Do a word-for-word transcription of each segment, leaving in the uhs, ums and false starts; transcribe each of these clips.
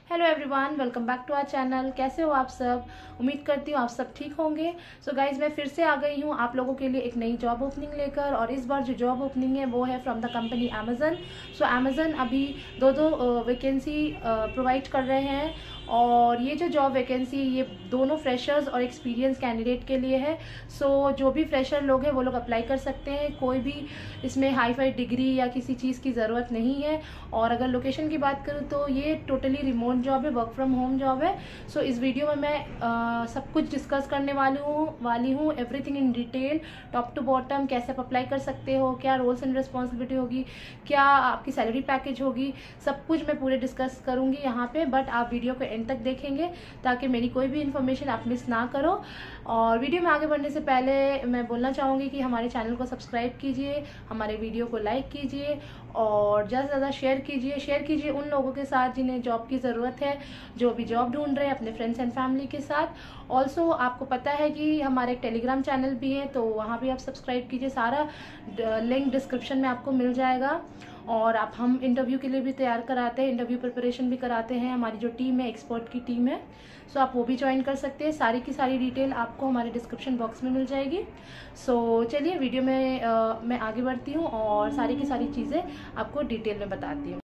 Hello everyone, welcome back to our channel. कैसे हो आप सब? उम्मीद करती हूँ आप सब ठीक होंगे। सो so गाइज, मैं फिर से आ गई हूँ आप लोगों के लिए एक नई जॉब ओपनिंग लेकर, और इस बार जो जॉब ओपनिंग है वो है from the company Amazon. So Amazon अभी दो दो वैकेंसी प्रोवाइड कर रहे हैं, और ये जो जॉब वैकेंसी ये दोनों फ्रेशर्स और एक्सपीरियंस कैंडिडेट के लिए है। सो so, जो भी फ्रेशर लोग हैं वो लोग अप्लाई कर सकते हैं। कोई भी इसमें हाई फाई डिग्री या किसी चीज़ की ज़रूरत नहीं है। और अगर लोकेशन की बात करूँ तो ये टोटली रिमोट जॉब है, वर्क फ्रॉम होम जॉब है। सो so, इस वीडियो में मैं आ, सब कुछ डिस्कस करने वाली हूँ वाली हूँ everything in detail, top to bottom. कैसे आप अप्लाई कर सकते हो, क्या रोल्स एंड रिस्पॉन्सिबिलिटी होगी, क्या आपकी सैलरी पैकेज होगी, सब कुछ मैं पूरे डिस्कस करूँगी यहाँ पे। बट आप वीडियो को एंड तक देखेंगे ताकि मेरी कोई भी इन्फॉर्मेशन आप मिस ना करो। और वीडियो में आगे बढ़ने से पहले मैं बोलना चाहूँगी कि हमारे चैनल को सब्सक्राइब कीजिए, हमारे वीडियो को लाइक कीजिए, और ज़्यादा से ज़्यादा शेयर कीजिए शेयर कीजिए उन लोगों के साथ जिन्हें जॉब की ज़रूरत है, जो भी जॉब ढूंढ रहे हैं, अपने फ्रेंड्स एंड फैमिली के साथ। ऑल्सो आपको पता है कि हमारे एक टेलीग्राम चैनल भी है, तो वहाँ भी आप सब्सक्राइब कीजिए। सारा लिंक डिस्क्रिप्शन में आपको मिल जाएगा। और आप हम इंटरव्यू के लिए भी तैयार कराते हैं, इंटरव्यू प्रिपरेशन भी कराते हैं। हमारी जो टीम है, एक्सपर्ट की टीम है, सो आप वो भी ज्वाइन कर सकते हैं। सारी की सारी डिटेल आपको हमारे डिस्क्रिप्शन बॉक्स में मिल जाएगी। सो चलिए वीडियो में आ, मैं आगे बढ़ती हूँ और सारी की सारी चीज़ें आपको डिटेल में बताती हूँ।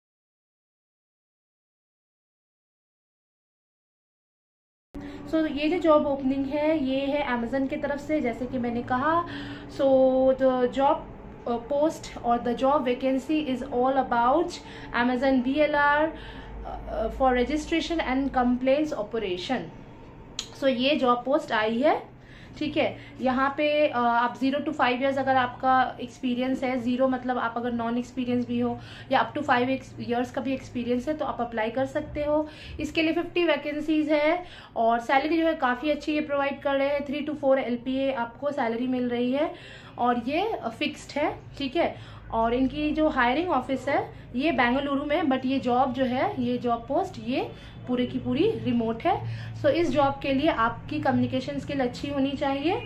सो so, ये जो जॉब ओपनिंग है ये है अमेजन की तरफ से, जैसे कि मैंने कहा। So the job Uh, post or the job vacancy is all about Amazon B L R uh, for registration and complaints operation. So ये जॉब पोस्ट आई है, ठीक है। यहाँ पे uh, आप जीरो टू फाइव ईयर्स अगर आपका एक्सपीरियंस है, जीरो मतलब आप अगर नॉन एक्सपीरियंस भी हो, या अप टू फाइव ईयर्स का भी एक्सपीरियंस है, तो आप अप्लाई कर सकते हो। इसके लिए फिफ्टी वैकेंसीज है, और सैलरी जो है काफ़ी अच्छी ये प्रोवाइड कर रहे हैं। Three to four L P A आपको सैलरी मिल रही है, और ये फिक्स्ड है, ठीक है। और इनकी जो हायरिंग ऑफिस है ये बेंगलुरु में, बट ये जॉब जो है, ये जॉब पोस्ट ये पूरी की पूरी रिमोट है। सो इस जॉब के लिए आपकी कम्युनिकेशन स्किल अच्छी होनी चाहिए।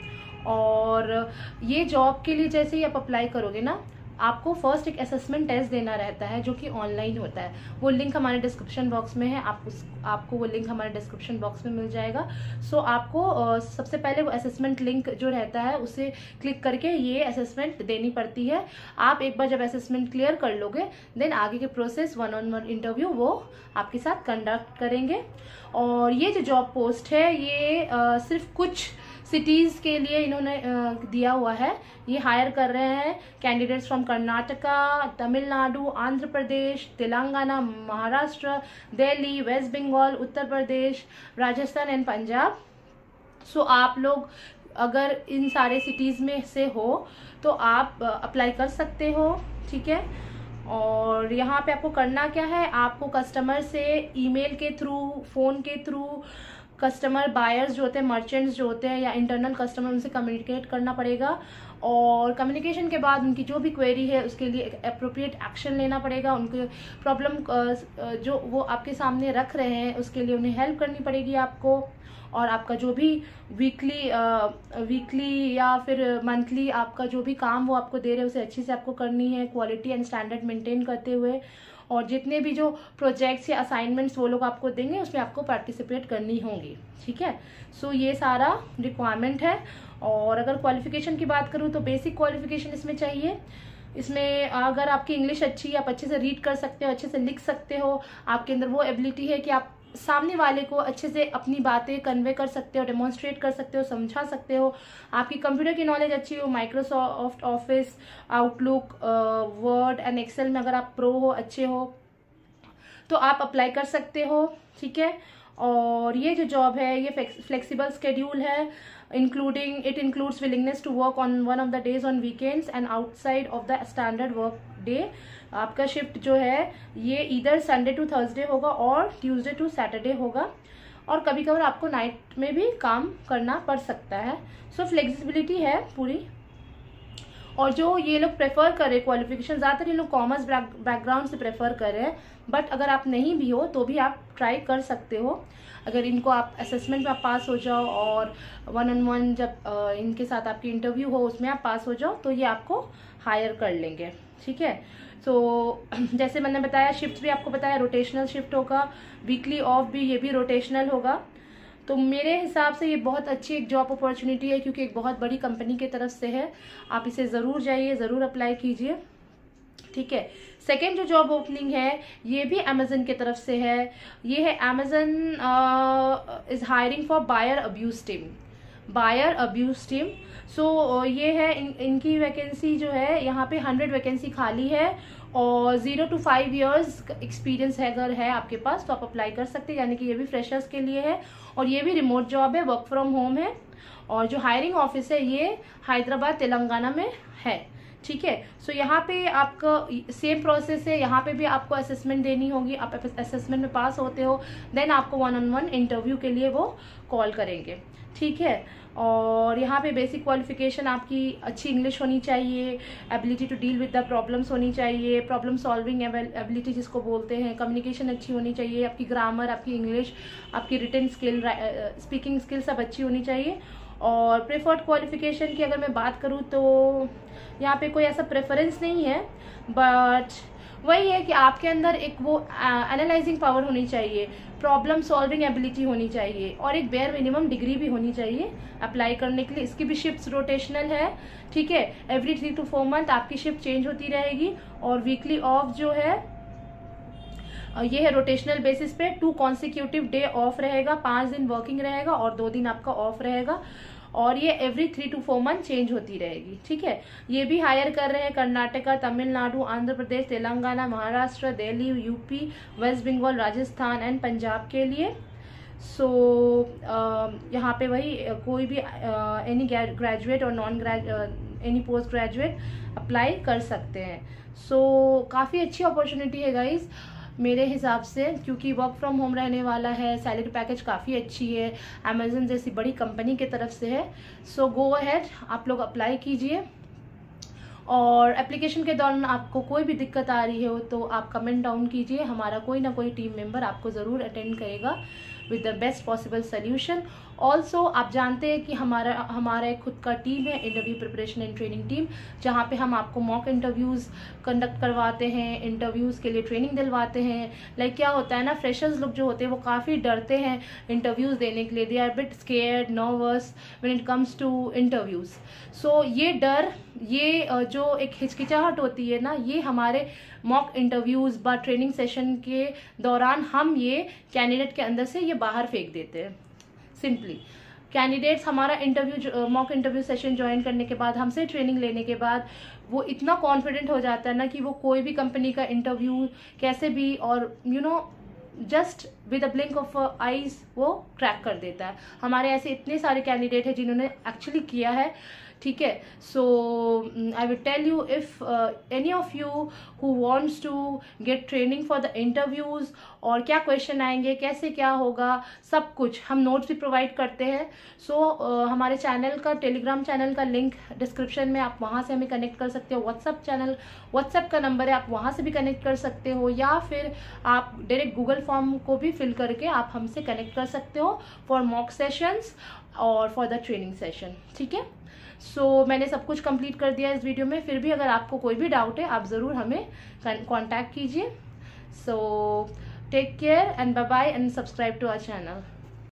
और ये जॉब के लिए जैसे ही आप अप्लाई करोगे ना, आपको फर्स्ट एक असेसमेंट टेस्ट देना रहता है, जो कि ऑनलाइन होता है। वो लिंक हमारे डिस्क्रिप्शन बॉक्स में है, आप उस आपको वो लिंक हमारे डिस्क्रिप्शन बॉक्स में मिल जाएगा। सो so, आपको uh, सबसे पहले वो असेसमेंट लिंक जो रहता है उसे क्लिक करके ये असेसमेंट देनी पड़ती है। आप एक बार जब असेसमेंट क्लियर कर लोगे, देन आगे के process one on one interview वो आपके साथ कंडक्ट करेंगे। और ये जो जॉब पोस्ट है ये uh, सिर्फ कुछ सिटीज़ के लिए इन्होंने दिया हुआ है। ये हायर कर रहे हैं candidates from Karnataka, Tamil Nadu, Andhra Pradesh, Telangana, Maharashtra, Delhi, West Bengal, Uttar Pradesh, Rajasthan and Punjab. So आप लोग अगर इन सारे सिटीज़ में से हो तो आप अप्लाई कर सकते हो, ठीक है। और यहाँ पे आपको करना क्या है, आपको कस्टमर से ईमेल के थ्रू, फ़ोन के थ्रू, कस्टमर बायर्स जो होते हैं, मर्चेंट्स जो होते हैं, या इंटरनल कस्टमर, उनसे कम्युनिकेट करना पड़ेगा। और कम्युनिकेशन के बाद उनकी जो भी क्वेरी है उसके लिए अप्रोप्रिएट एक्शन लेना पड़ेगा। उनके प्रॉब्लम जो वो आपके सामने रख रहे हैं उसके लिए उन्हें हेल्प करनी पड़ेगी आपको। और आपका जो भी वीकली वीकली या फिर मंथली आपका जो भी काम वो आपको दे रहे हैं उसे अच्छी से आपको करनी है, क्वालिटी एंड स्टैंडर्ड मेंटेन करते हुए। और जितने भी जो प्रोजेक्ट्स या असाइनमेंट्स वो लोग आपको देंगे उसमें आपको पार्टिसिपेट करनी होंगी, ठीक है। सो so, ये सारा रिक्वायरमेंट है। और अगर क्वालिफिकेशन की बात करूँ तो बेसिक क्वालिफिकेशन इसमें चाहिए। इसमें अगर आपकी इंग्लिश अच्छी, आप अच्छे से रीड कर सकते हो, अच्छे से लिख सकते हो, आपके अंदर वो एबिलिटी है कि आप सामने वाले को अच्छे से अपनी बातें कन्वे कर सकते हो, डेमोन्स्ट्रेट कर सकते हो, समझा सकते हो, आपकी कंप्यूटर की नॉलेज अच्छी हो, Microsoft Office, Outlook, Word and Excel में अगर आप प्रो हो, अच्छे हो, तो आप अप्लाई कर सकते हो, ठीक है। और ये जो जॉब है ये फ्लेक्सिबल स्केड्यूल है, including it includes willingness to work on one of the days on weekends and outside of the standard work day. आपका शिफ्ट जो है ये इधर संडे टू थर्सडे होगा और ट्यूसडे टू सैटरडे होगा, और कभी कभार आपको नाइट में भी काम करना पड़ सकता है। सो फ्लेक्सिबिलिटी है पूरी। और जो ये लोग प्रेफर कर रहे क्वालिफिकेशन, ज़्यादातर ये लोग कॉमर्स बैकग्राउंड से प्रेफर कर रहे हैं, बट अगर आप नहीं भी हो तो भी आप ट्राई कर सकते हो। अगर इनको आप असेसमेंट में आप पास हो जाओ और वन ऑन वन जब आ, इनके साथ आपकी इंटरव्यू हो उसमें आप पास हो जाओ तो ये आपको हायर कर लेंगे, ठीक है। सो so, जैसे मैंने बताया शिफ्ट भी आपको बताया रोटेशनल शिफ्ट होगा, वीकली ऑफ भी ये भी रोटेशनल होगा। तो मेरे हिसाब से ये बहुत अच्छी एक जॉब अपॉर्चुनिटी है, क्योंकि एक बहुत बड़ी कंपनी की तरफ से है। आप इसे ज़रूर जाइए, ज़रूर अप्लाई कीजिए, ठीक है। सेकेंड जो जॉब ओपनिंग है ये भी अमेजन की तरफ से है। ये है Amazon is hiring for buyer abuse team, buyer abuse team. So ये है इन, इनकी वैकेंसी जो है यहाँ पे हंड्रेड वैकेंसी खाली है, और zero to five years experience है अगर है आपके पास तो आप अप्लाई कर सकते हैं, यानी कि ये भी फ्रेशर्स के लिए है, और ये भी रिमोट जॉब है, वर्क फ्रॉम होम है, और जो हायरिंग ऑफिस है ये हैदराबाद तेलंगाना में है, ठीक है। सो so, यहाँ पे आपका सेम प्रोसेस है, यहाँ पे भी आपको असेसमेंट देनी होगी। आप असेसमेंट में पास होते हो देन आपको वन ऑन वन इंटरव्यू के लिए वो कॉल करेंगे, ठीक है। और यहाँ पे बेसिक क्वालिफिकेशन आपकी अच्छी इंग्लिश होनी चाहिए, ability to deal with the problems होनी चाहिए, प्रॉब्लम सॉल्विंग एबिलिटी जिसको बोलते हैं, कम्युनिकेशन अच्छी होनी चाहिए, आपकी ग्रामर, आपकी इंग्लिश, आपकी रिटन स्किल, स्पीकिंग स्किल सब अच्छी होनी चाहिए। और प्रेफर्ड क्वालिफिकेशन की अगर मैं बात करूँ तो यहाँ पे कोई ऐसा प्रेफरेंस नहीं है, बट वही है कि आपके अंदर एक वो एनालाइजिंग पावर होनी चाहिए, प्रॉब्लम सॉल्विंग एबिलिटी होनी चाहिए, और एक बेयर मिनिमम डिग्री भी होनी चाहिए अप्लाई करने के लिए। इसकी भी शिफ्ट्स रोटेशनल है, ठीक है। Every three to four month आपकी शिफ्ट चेंज होती रहेगी, और वीकली ऑफ जो है ये है रोटेशनल बेसिस पे, टू कॉन्सिक्यूटिव डे ऑफ रहेगा, पांच दिन वर्किंग रहेगा और दो दिन आपका ऑफ रहेगा, और ये every three to four month change होती रहेगी, ठीक है। ये भी हायर कर रहे हैं कर्नाटका, तमिलनाडु, आंध्र प्रदेश, तेलंगाना, महाराष्ट्र, दिल्ली, यूपी, वेस्ट बंगाल, राजस्थान एंड पंजाब के लिए। सो so, uh, यहाँ पे वही uh, कोई भी एनी ग्रेजुएट और non graduate any post graduate apply कर सकते हैं। सो so, काफ़ी अच्छी अपॉर्चुनिटी है गाइज मेरे हिसाब से, क्योंकि वर्क फ्रॉम होम रहने वाला है, सैलरी पैकेज काफ़ी अच्छी है, अमेजन जैसी बड़ी कंपनी की तरफ से है। सो गो अहेड, आप लोग अप्लाई कीजिए, और एप्लीकेशन के दौरान आपको कोई भी दिक्कत आ रही हो तो आप कमेंट डाउन कीजिए, हमारा कोई ना कोई टीम मेंबर आपको ज़रूर अटेंड करेगा with the best possible solution. Also आप जानते हैं कि हमारा हमारा एक खुद का टीम है, interview preparation and training team, जहाँ पे हम आपको मॉक इंटरव्यूज़ कंडक्ट करवाते हैं, इंटरव्यूज़ के लिए ट्रेनिंग दिलवाते हैं। लाइक क्या होता है ना, फ्रेशर्स लोग जो होते हैं वो काफ़ी डरते हैं इंटरव्यूज़ देने के लिए, they are bit scared, nervous when it comes to interviews. So ये डर, ये जो एक हिचकिचाहट होती है ना, ये हमारे मॉक इंटरव्यूज़ बा ट्रेनिंग सेशन के दौरान हम ये कैंडिडेट के अंदर से ये बाहर फेंक देते हैं। सिंपली कैंडिडेट्स हमारा interview mock interview session join करने के बाद, हमसे ट्रेनिंग लेने के बाद वो इतना कॉन्फिडेंट हो जाता है ना कि वो कोई भी कंपनी का इंटरव्यू कैसे भी और you know just with a blink of eyes वो क्रैक कर देता है। हमारे ऐसे इतने सारे कैंडिडेट हैं जिन्होंने एक्चुअली किया है, ठीक है। So I will tell you if any of you who wants to get training for the interviews, और क्या क्वेश्चन आएंगे, कैसे क्या होगा, सब कुछ हम नोट्स भी प्रोवाइड करते हैं। सो so, uh, हमारे चैनल का, टेलीग्राम चैनल का लिंक डिस्क्रिप्शन में, आप वहाँ से हमें कनेक्ट कर सकते हो। व्हाट्सअप चैनल, व्हाट्सअप का नंबर है, आप वहाँ से भी कनेक्ट कर सकते हो, या फिर आप डायरेक्ट गूगल फॉर्म को भी फिल करके आप हमसे कनेक्ट कर सकते हो फॉर मॉक सेशंस और फॉर द ट्रेनिंग सेशन, ठीक है। सो so, मैंने सब कुछ कंप्लीट कर दिया इस वीडियो में। फिर भी अगर आपको कोई भी डाउट है आप ज़रूर हमें कांटेक्ट कीजिए। So take care and bye bye and subscribe to our channel.